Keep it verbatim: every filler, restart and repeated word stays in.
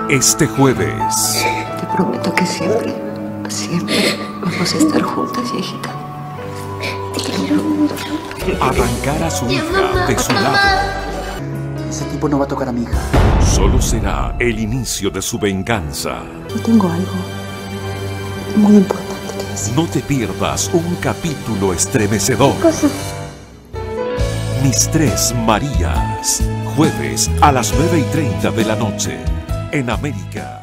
Este jueves. Te prometo que siempre, siempre vamos a estar juntas, viejita. Te quiero mucho. Arrancar a su hija de su lado. Ese tipo no va a tocar a mi hija. Solo será el inicio de su venganza. Yo tengo algo muy importante que decir. No te pierdas un capítulo estremecedor. ¿Qué cosa? Mis tres Marías. Jueves a las nueve y treinta de la noche. En América.